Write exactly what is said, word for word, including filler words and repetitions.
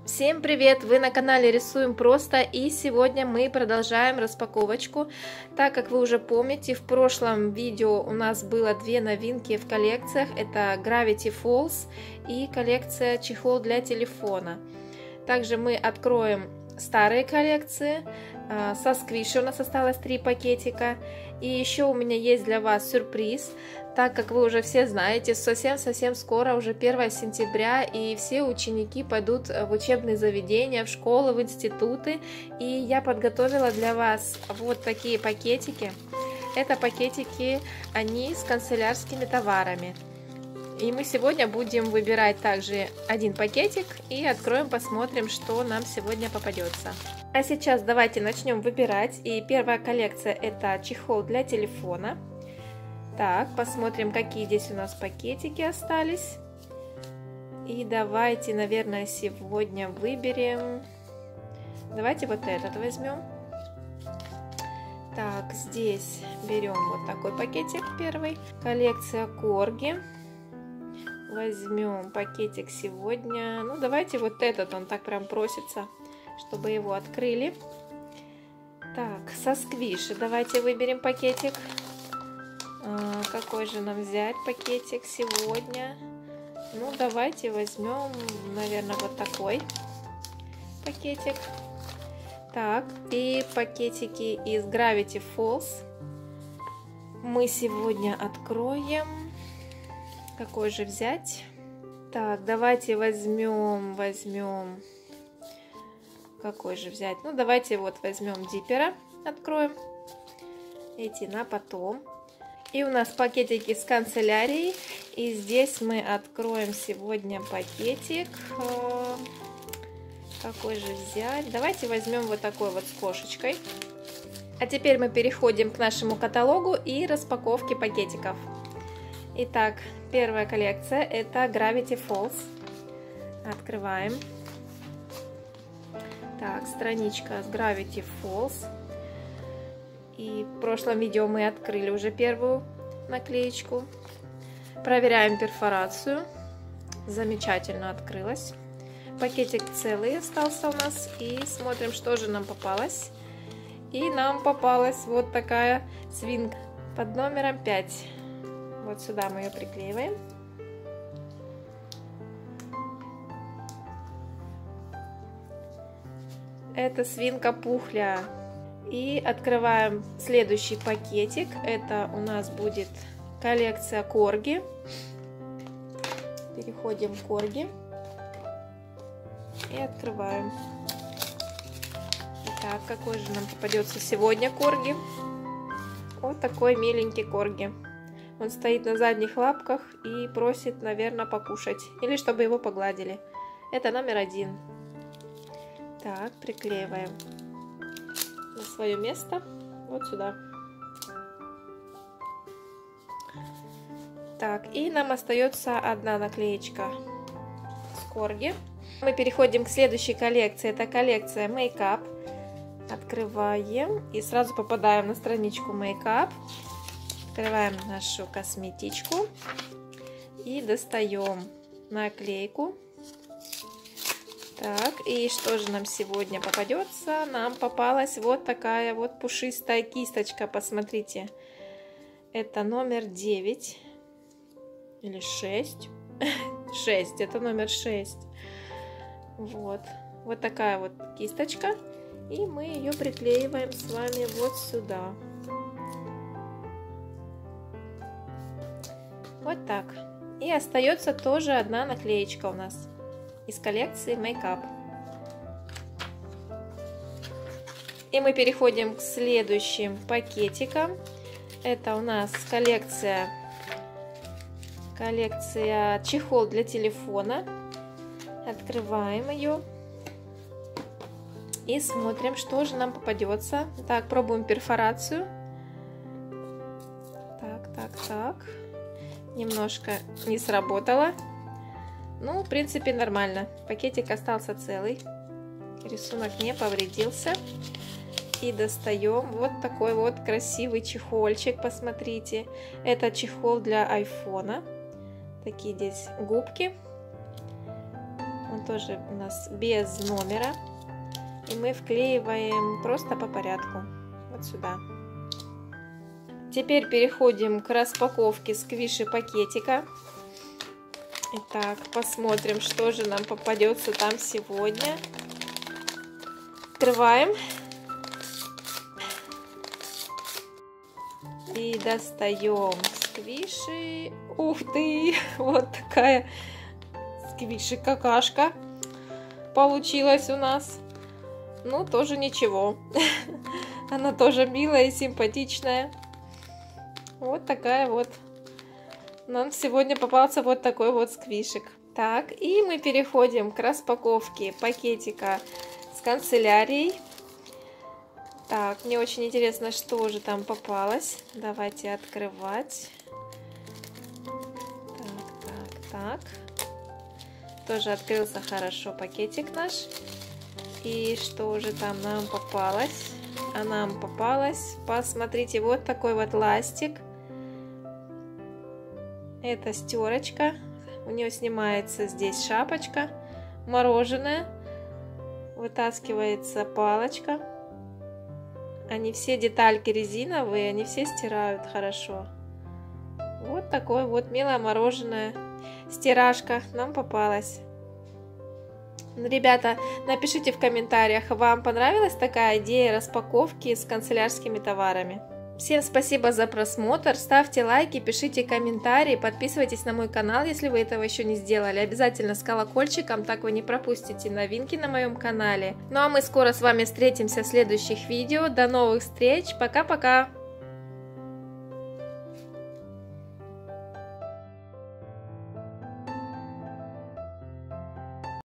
Всем привет! Вы на канале Рисуем Просто, и сегодня мы продолжаем распаковочку. Так как вы уже помните, в прошлом видео у нас было две новинки в коллекциях. Это Gravity Falls и коллекция чехол для телефона. Также мы откроем старые коллекции. Со сквиши у нас осталось три пакетика. И еще у меня есть для вас сюрприз. Так как вы уже все знаете, совсем-совсем скоро, уже первое сентября, и все ученики пойдут в учебные заведения, в школы, в институты. И я подготовила для вас вот такие пакетики. Это пакетики, они с канцелярскими товарами. И мы сегодня будем выбирать также один пакетик и откроем, посмотрим, что нам сегодня попадется. А сейчас давайте начнем выбирать. И первая коллекция — это чехол для телефона. Так, посмотрим, какие здесь у нас пакетики остались. И давайте, наверное, сегодня выберем... Давайте вот этот возьмем. Так, здесь берем вот такой пакетик первый. Коллекция Корги. Возьмем пакетик сегодня. Ну, давайте вот этот, он так прям просится, чтобы его открыли. Так, со сквиши давайте выберем пакетик. А, какой же нам взять пакетик сегодня? Ну, давайте возьмем, наверное, вот такой пакетик. Так, и пакетики из Gravity Falls мы сегодня откроем. Какой же взять? Так, давайте возьмем, возьмем... Какой же взять? Ну, давайте вот возьмем диппера, откроем. Эти на потом. И у нас пакетики с канцелярией. И здесь мы откроем сегодня пакетик. Какой же взять? Давайте возьмем вот такой вот с кошечкой. А теперь мы переходим к нашему каталогу и распаковке пакетиков. Итак, первая коллекция — это Gravity Falls. Открываем. Так, страничка с Gravity Falls. И в прошлом видео мы открыли уже первую наклеечку. Проверяем перфорацию. Замечательно открылась. Пакетик целый остался у нас. И смотрим, что же нам попалось. И нам попалась вот такая свинка под номером пять. Вот сюда мы ее приклеиваем. Это свинка Пухля. И открываем следующий пакетик. Это у нас будет коллекция Корги. Переходим к Корги. И открываем. Итак, какой же нам попадется сегодня Корги? Вот такой миленький Корги. Он стоит на задних лапках и просит, наверное, покушать. Или чтобы его погладили. Это номер один. Так, приклеиваем на свое место. Вот сюда. Так, и нам остается одна наклеечка с Корги. Мы переходим к следующей коллекции. Это коллекция Makeup. Открываем и сразу попадаем на страничку Makeup. Открываем нашу косметичку и достаем наклейку. Так, и что же нам сегодня попадется? Нам попалась вот такая вот пушистая кисточка, посмотрите. Это номер девять или шесть. шесть, это номер шесть. Вот, вот такая вот кисточка. И мы ее приклеиваем с вами вот сюда. Вот так. И остается тоже одна наклеечка у нас из коллекции Makeup. И мы переходим к следующим пакетикам. Это у нас коллекция, коллекция чехол для телефона. Открываем ее. И смотрим, что же нам попадется. Так, пробуем перфорацию. Так, так, так. Немножко не сработало. Ну, в принципе, нормально. Пакетик остался целый. Рисунок не повредился. И достаем вот такой вот красивый чехольчик. Посмотрите. Это чехол для айфона. Такие здесь губки. Он Он тоже у нас без номера. И мы вклеиваем просто по порядку. Вот сюда. Теперь переходим к распаковке сквиши пакетика. Итак, посмотрим, что же нам попадется там сегодня. Открываем. И достаем сквиши. Ух ты! Вот такая сквиши-какашка получилась у нас. Ну, тоже ничего. Она тоже милая и симпатичная. Вот такая вот. Нам сегодня попался вот такой вот сквишик. Так, и мы переходим к распаковке пакетика с канцелярией. Так, мне очень интересно, что же там попалось. Давайте открывать. Так, так, так. Тоже открылся хорошо пакетик наш. И что же там нам попалось? А нам попалось, посмотрите, вот такой вот ластик. Это стерочка. У нее снимается здесь шапочка. Мороженое. Вытаскивается палочка. Они все детальки резиновые, они все стирают хорошо. Вот такое вот милое мороженое. Стиражка нам попалась. Ребята, напишите в комментариях, вам понравилась такая идея распаковки с канцелярскими товарами? Всем спасибо за просмотр, ставьте лайки, пишите комментарии, подписывайтесь на мой канал, если вы этого еще не сделали. Обязательно с колокольчиком, так вы не пропустите новинки на моем канале. Ну а мы скоро с вами встретимся в следующих видео. До новых встреч, пока-пока!